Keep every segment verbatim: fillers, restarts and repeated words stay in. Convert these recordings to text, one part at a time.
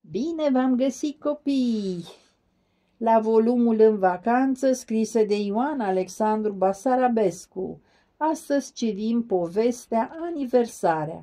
Bine v-am găsit, copii! La volumul În vacanță, scrisă de Ioan Alexandru Basarabescu. Astăzi citim povestea Aniversarea.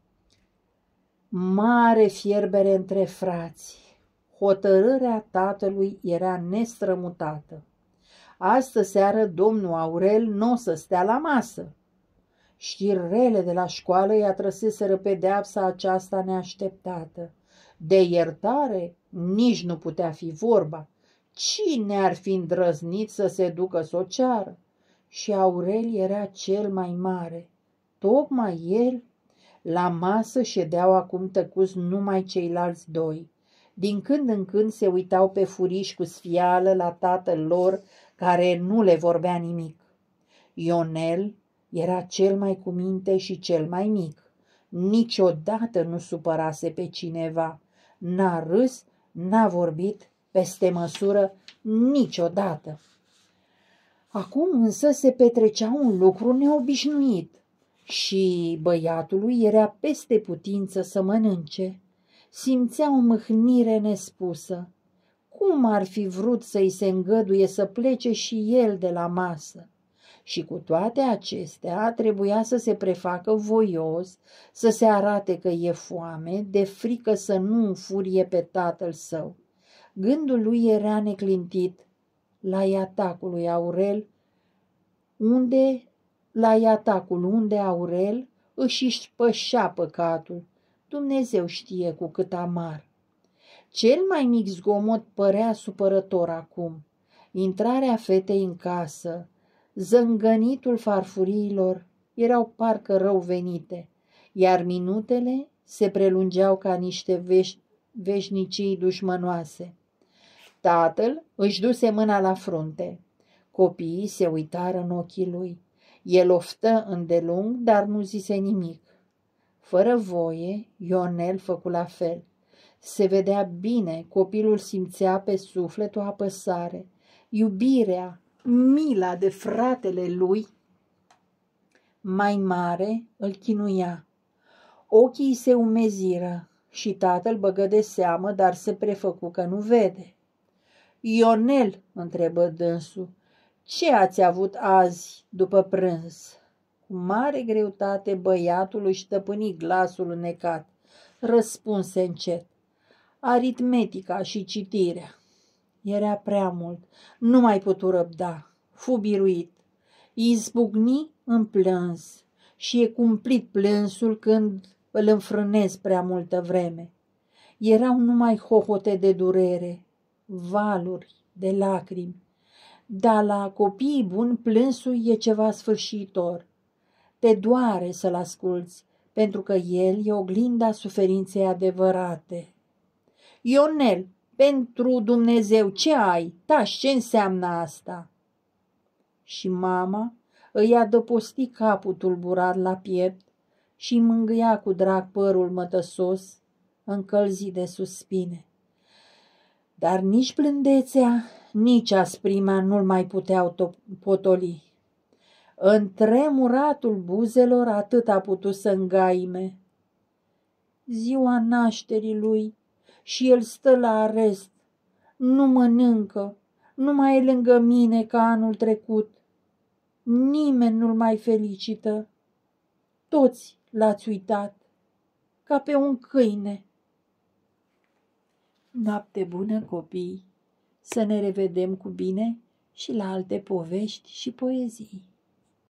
Mare fierbere între frați. Hotărârea tatălui era nestrămutată. Astă seară domnul Aurel n-o să stea la masă. Știri rele de la școală i-a trăseseră pedeapsa aceasta neașteptată. De iertare nici nu putea fi vorba. Cine ar fi îndrăznit să se ducă s-o ceară? Și Aurel era cel mai mare. Tocmai el. La masă ședeau acum tăcuți numai ceilalți doi. Din când în când se uitau pe furiș cu sfială la tatăl lor, care nu le vorbea nimic. Ionel era cel mai cu minte și cel mai mic. Niciodată nu supărase pe cineva. N-a râs, n-a vorbit peste măsură niciodată. Acum însă se petrecea un lucru neobișnuit și băiatului era peste putință să mănânce. Simțea o mâhnire nespusă. Cum ar fi vrut să-i se îngăduie să plece și el de la masă? Și cu toate acestea trebuia să se prefacă voios, să se arate că e foame, de frică să nu înfurie pe tatăl său. Gândul lui era neclintit la iatacul lui Aurel, unde, la iatacul unde Aurel își îșpășea păcatul. Dumnezeu știe cu cât amar. Cel mai mic zgomot părea supărător acum. Intrarea fetei în casă, zângănitul farfuriilor erau parcă rău venite, iar minutele se prelungeau ca niște veș veșnicii dușmănoase. Tatăl își duse mâna la frunte. Copiii se uitară în ochii lui. El oftă îndelung, dar nu zise nimic. Fără voie, Ionel făcu la fel. Se vedea bine, copilul simțea pe suflet o apăsare. Iubirea, mila de fratele lui mai mare îl chinuia. Ochii se umeziră și tatăl băgă de seamă, dar se prefăcu că nu vede. Ionel, întrebă dânsul, ce ați avut azi după prânz? Cu mare greutate băiatul își stăpâni glasul înnecat. Răspunse încet. Aritmetica și citirea. Era prea mult, nu mai putu răbda, fu biruit. Izbucni în plâns și e cumplit plânsul când îl înfrânez prea multă vreme. Erau numai hohote de durere, valuri de lacrimi, dar la copiii buni plânsul e ceva sfârșitor. Te doare să-l asculți, pentru că el e oglinda suferinței adevărate. Ionel, pentru Dumnezeu, ce ai? Taci, ce înseamnă asta? Și mama îi adăposti capul tulburat la piept și îi mângâia cu drag părul mătăsos, încălzit de suspine. Dar nici blândețea, nici asprimea nu-l mai puteau potoli. În tremuratul buzelor atât a putut să îngaime. Ziua nașterii lui și el stă la arest, nu mănâncă, nu mai e lângă mine ca anul trecut. Nimeni nu-l mai felicită. Toți l-ați uitat, ca pe un câine. Noapte bună, copii, să ne revedem cu bine și la alte povești și poezii.